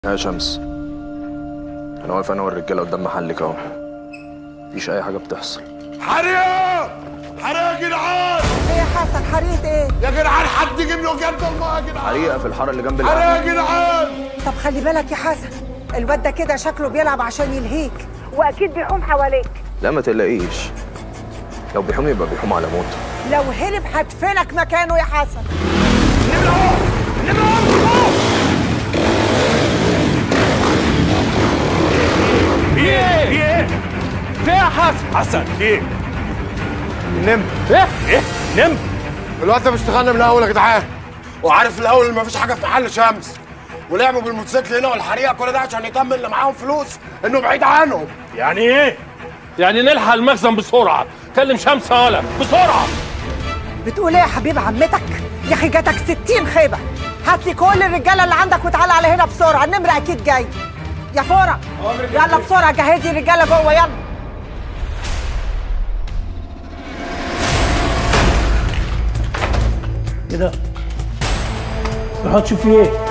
يا شمس، انا واقف انا والرجاله قدام محلك اهو، مفيش اي حاجه بتحصل. حريقه حريقه يا جدعان! ايه يا حسن، حريقه ايه؟ يا جدعان حد يجيب له جرد الماء يا جدعان! حريقه في الحاره اللي جنب حريقه القهوه. يا جدعان! طب خلي بالك يا حسن، الواد ده كده شكله بيلعب عشان يلهيك، واكيد بيحوم حواليك. لا ما تقلقيش، لو بيحوم يبقى بيحوم على موته. لو هرب هدفنك مكانه يا حسن. في ايه يا حسن ايه؟ نمت. ايه نمت؟ الوقت ده اشتغلنا من الاول يا جدعان، وعارف الاول ان مفيش حاجه في محل شمس، ولعبوا بالموتوسيكل هنا والحريقه كل ده عشان يطمن اللي معاهم فلوس انه بعيد عنهم. يعني ايه؟ يعني نلحق المخزن بسرعه. كلم شمس هلا بسرعه. بتقول ايه يا حبيب عمتك؟ يا اخي جاتك 60 خيبه. هات لي كل الرجاله اللي عندك وتعالى على هنا بسرعه، النمر اكيد جاي. يا فورة يلا بسرعه جهزي الرجاله جوه يلا. ايه ده؟ راح تشوف فيه ايه؟